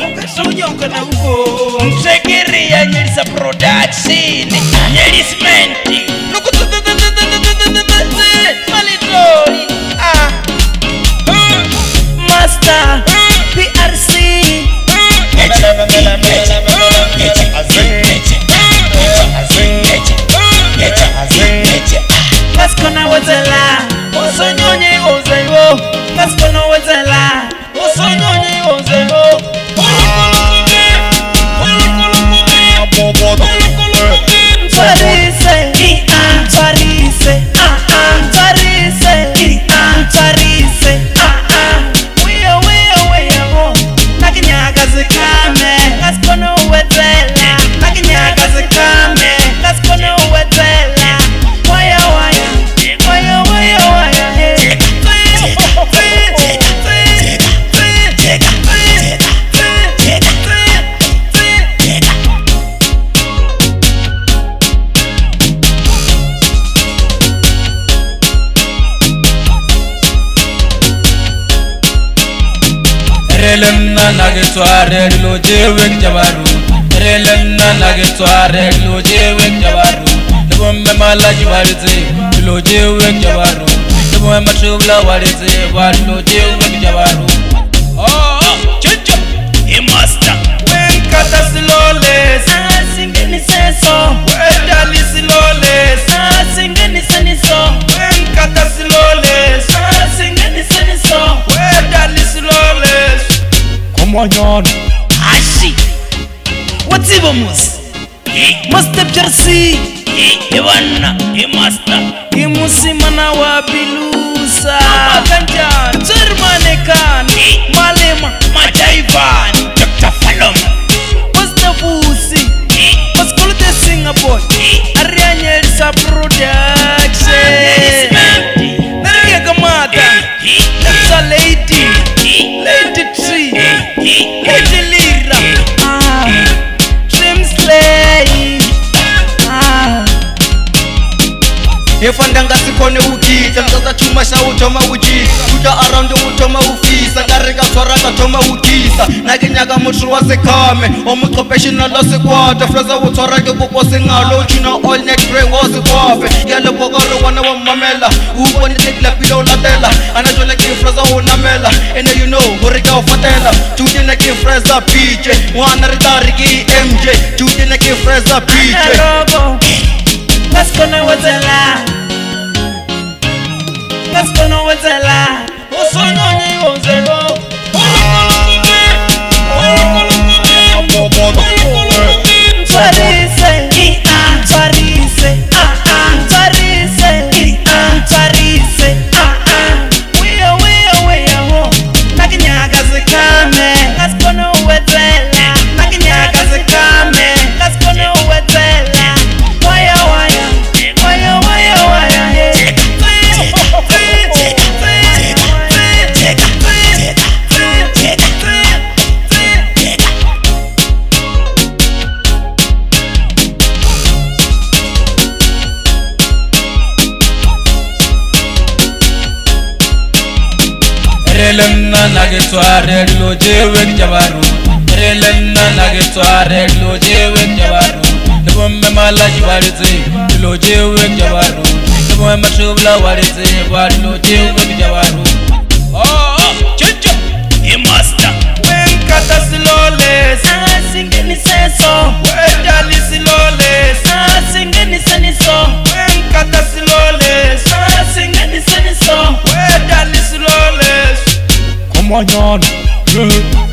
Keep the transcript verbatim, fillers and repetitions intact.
Ukasunya ukana huko Msekiri ya Nyerisa production Nyerismenti Malitori Master P R C Kaskona wazela Osonyonye ozeyo Kaskona wazela Osonyonye ozeyo Parise, i-ah, Parise, ah-ah, Parise, i-ah, Parise, ah-ah. Weya, weya, weya, oh. Nakinyaga zikame, kaskono uwetela. Nakinyaga zikame, kaskono uwetela. Waya, waya, waya, waya, waya, hey. Relenna nagetware loje wek jabaru Relenna nagetware loje wek jabaru Lebombe malaji warite loje wek jabaru Lebombe matubla warite war loje wek jabaru Oh chicho e master When kata siloles Ah singeni seso When dali siloles Ah singeni seniso When kata siloles Ah singeni seniso When dali siloles Komonyon Ashi Watibo mus Master Jersey Ewana e master Imusi mana wabilusa Makanjan Germane kan Malema Majaivan Doctor Falom Master Fusi Maskolo de Singapore Arianya Elsa production Nariga Gamada That's a lady Lady tree Lady Lira Ah Trim Slay Ah Yefandanga sikone ukita Mzaza chuma sha utoma uji Kuda around utoma ufisa Garika swaraka toma ukisa Naginyaga mutru wa sekame Omu professional la sekwata Fraza utwarake kuko singalo Chuna all net grey wasi kwafe Yale bogaro wana wa mamela Ubo ni tekla pila ulatela Anajole ki fraza unamela Ene you know hurika ufatela Chudine ki fraza P J Wana ritari ki M J Chudine ki fraza P J Rogo Kaskona wazela Kaskona wazela Osonyonye ozeyo Parise, i-ah, Parise, ah-ah, Parise, i-ah, Parise, ah-ah. Weya, weya, weya, oh. Nakinyaga zikame, kaskona uwetela. Nakinyaga zikame, kaskona uwetela. Waya, waya, waya, waya, waya, hey. Relenna nagetware loje wek jabaru Relenna nagetware loje wek jabaru Lebombe malaji warite loje wek jabaru Lebombe matubla warite war loje wek jabaru Oh chicho e master When kata siloles Ah, singeni seso When dali siloles Ah, singeni seniso When kata siloles Ah, singeni seniso When dali siloles Komonyon